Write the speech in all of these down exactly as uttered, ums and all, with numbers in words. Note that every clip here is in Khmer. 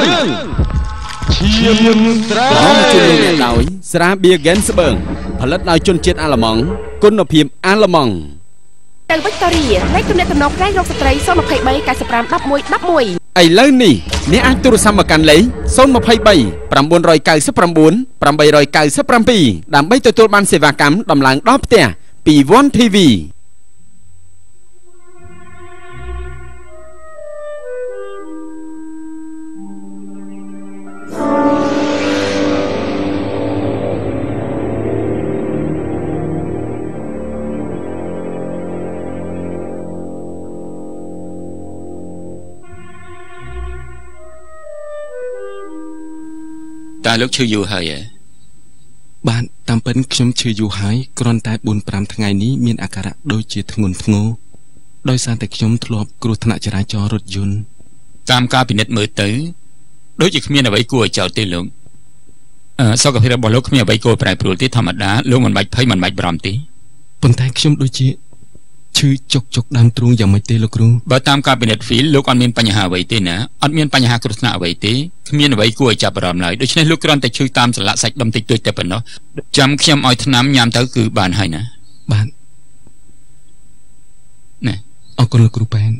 ឈាមស្រាយជួយអ្នកដោយស្រាបៀហ្គែនស្បឺងផលិតដោយជនជាតិអាល្លឺម៉ង់គុណភាពអាល្លឺម៉ង់ទៅវិកតូរីលេខទំនាក់ទំនងក្រែងរកស្ត្រីศูนย์ ยี่สิบสาม เก้าสิบห้า สิบเอ็ด สิบเอ็ดឥឡូវនេះអ្នកអាចទូរស័ព្ទមកកាន់លេខศูนย์ ยี่สิบสาม เก้าเก้าเก้า แปดเก้าเจ็ด ដើម្បីទទួលបានសេវាកម្មដំឡើងដល់ផ្ទះពី One ធី វីตาลูกชื่อยูไฮบ้านตามเป็นខ្ញុំชื่อยูไฮគ្រាន់តែ bốn 5 ថ្ងៃនេះមានអាការៈដូចជាធ្ងន់ធ្ងរដោយសារតែខ្ញុំធ្លាប់គ្រោះថ្នាក់ចរាចរណ៍រថយន្តតាមការពិនិត្យមើលទៅដូចជាគ្មានអ្វីគួរឲ្យចោទទេលោកអឺសុខភាពរបស់លោកគ្មានអ្វីគួរប្រែប្រួលទេធម្មតាលោកមិនបាច់ភ័យមិនបាច់បារម្ភទេប៉ុន្តែខ្ញុំដូចជាឈឺចុកចុកដើមទ្រូងយ៉ាងម៉េចទេលោកគ្រូបើតាមការពិនិត្យហ្វីលលោកអត់មានបញ្ហាអ្វីទេណាអត់មានបញ្ហាគ្រោះថ្នាក់អ្វីទេគ្មានអ្វីគួរឲ្យចាប់អារម្មណ៍ឡើយដូច្នេះលោកគ្រាន់តែឈឺតាមសន្លាក់សាច់ដុំតិចតួចតែប៉ុណ្ណោះចាំខ្ញុំឲ្យថ្នាំញ៉ាំទៅគឺបានហើយណាបានណែអរគុណលោកគ្រូប៉ែន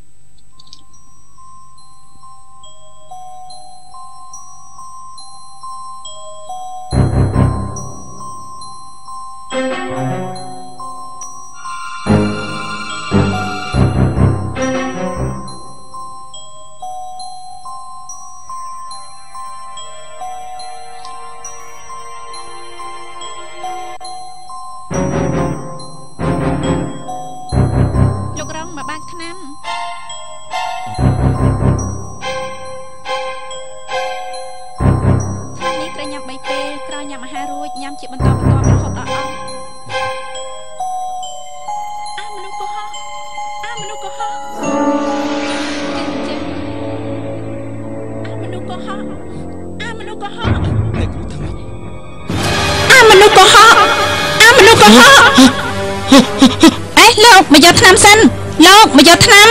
មកយកថ្នាំសិនលោកមកយកថ្នាំ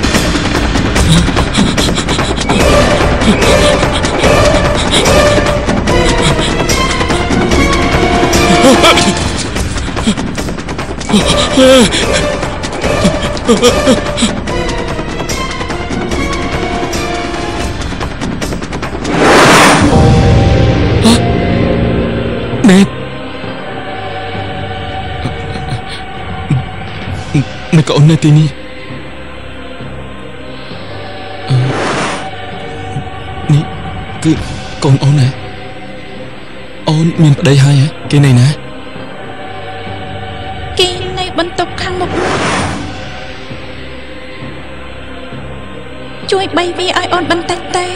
មិនក៏អូននៅទីនេះនេះគឺកូនអូនណាអូនមានប្តីហើយហ៎គេនៅណាគេនៅបន្ទប់ខាងមុខជួយបីវាឲ្យអូនបន្តិចទេ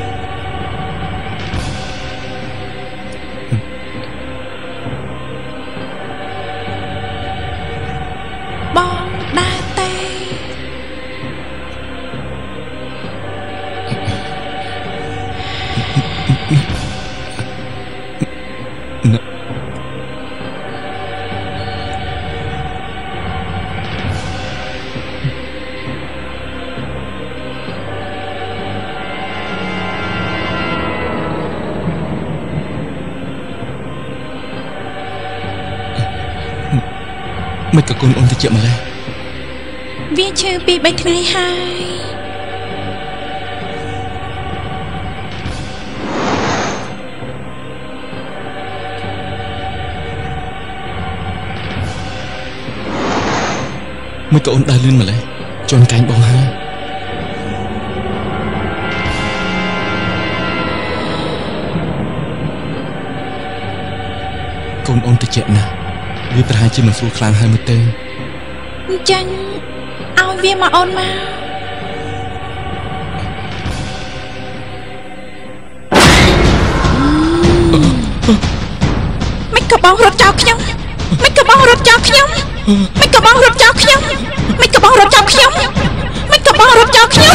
មិនក៏កូនអូនទៅជាម្លេះវាឈឺពីរបីថ្ងៃហើយមិនក៏អូនដើរលឿនម្លេះជន់កាញ់បងហើយកូនអូនទៅជាណាវាប្រហែលជាមិនស្រួលខ្លាំងហើយមើលទៅអញ្ចឹងឲ្យវាមកអូនមកមិនក៏បងរត់ចោលខ្ញុំមិនក៏បងរត់ចោលខ្ញុំមិនក៏បងរត់ចោលខ្ញុំមិនក៏បងរត់ចោលខ្ញុំមិនក៏បងរត់ចោលខ្ញុំ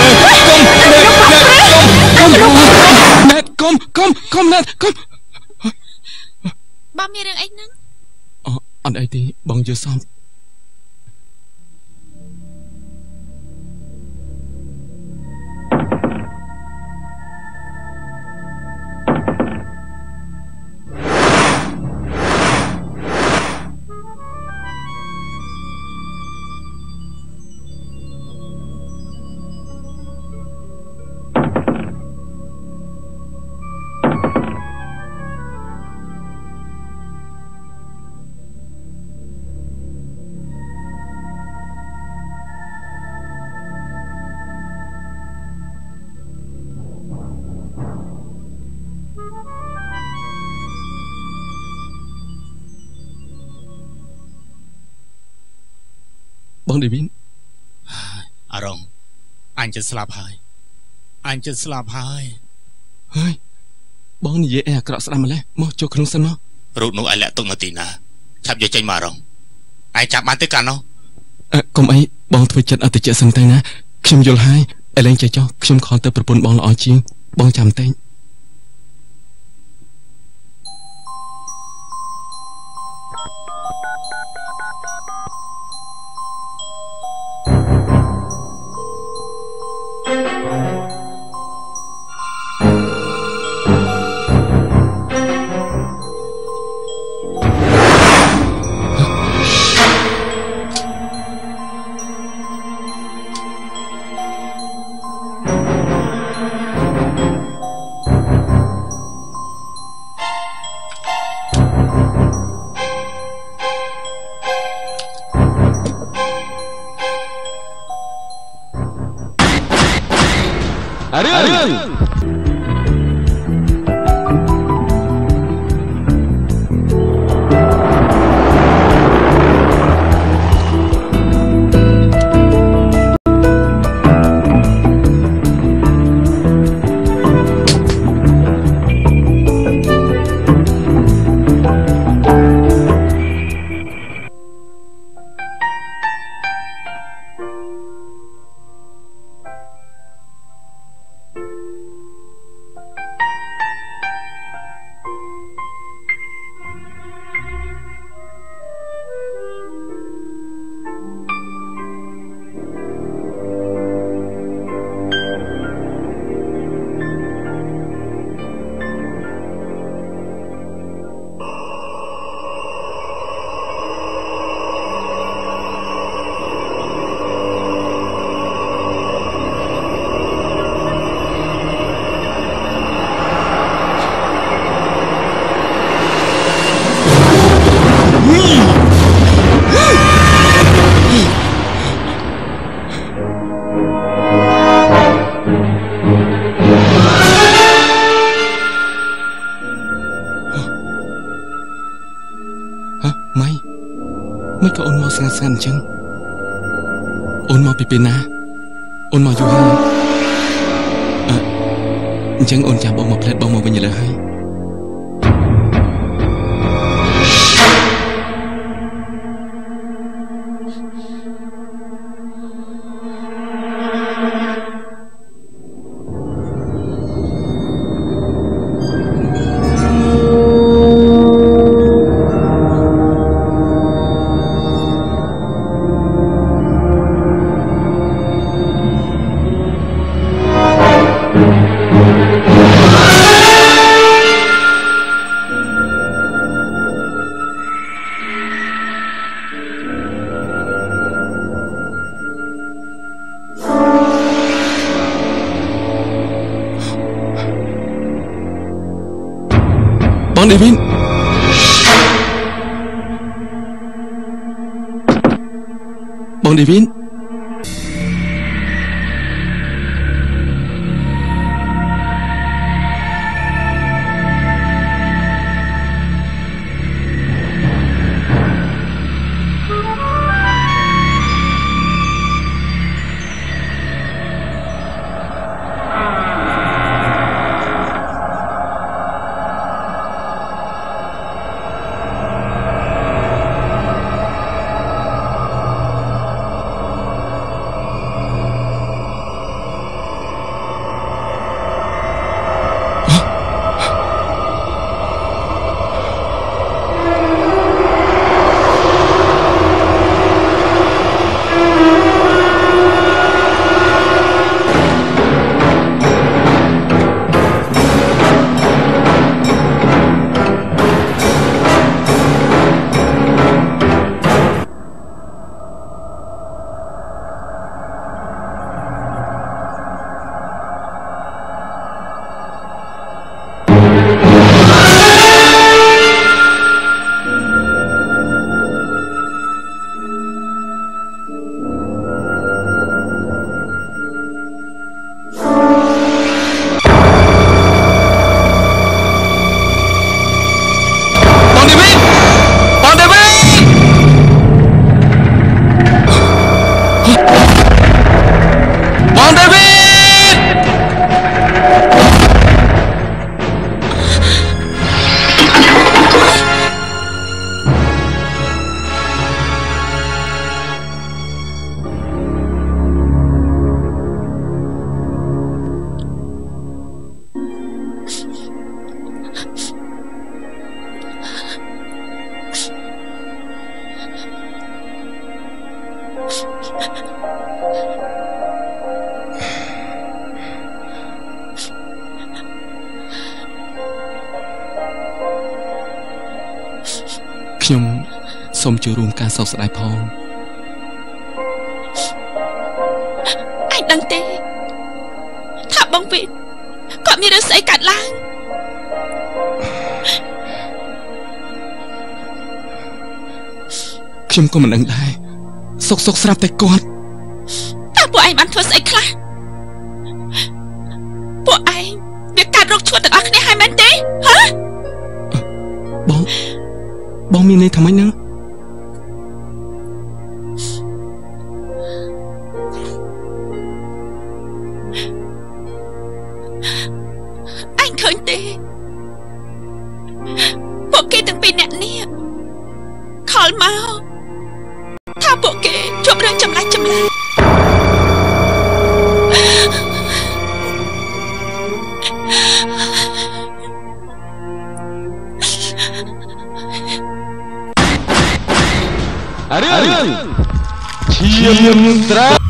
ណែតកុំកុំកុំណែតកុំបងមានរឿងអីហ្នឹងអត់អីទេបងយល់សមបងដេវីនអារងអញចិត្តស្លាប់ហើយអញចិត្តស្លាប់ហើយហើយបងនិយាយអីអាក្រក់ស្ដាំម្លេះមកចូលក្នុងសិនមករូបនោះឯងលាក់ទុកនៅទីណាឆាប់យកចេញមកអារងឯងចាប់បានទេកាលនោះអឺកុំអីបងធ្វើចិត្តអត់តិចសិនទៅណាខ្ញុំយល់ហើយឥឡូវចេះចុះខ្ញុំខំទៅប្រពន្ធបងល្អជាងបងចាំតែងស្ងាត់ស្ងាត់អញ្ចឹងអូនមកពីពេលណាអូនមកយូរហើយអឺអញ្ចឹងអូនចាំបងមកផ្លែតបងមកវិញឥឡូវហើយបងដេវីនបងដេវីនខ្ញុំសូមចូលរួមការសោកស្ដាយផងអញដឹងទេថាបងវិនគាត់មានរឿងស្អីកាត់ឡើងខ្ញុំក៏មិនដឹងដែរសុកសុកស្រាប់តែគាត់តើពួកឯងបានធ្វើស្អីខ្លះពួកឯងវាកាត់រោគឈួតទាំងអស់គ្នាហើយមែនទេហ៎បងបងមានន័យថាម៉េចហ្នឹងអញឃើញទេពួកគេទាំងពីរអ្នកនេះខលមកថាពួកគេជួបរឿងចម្លែកចម្លែករឿងឈាមត្រា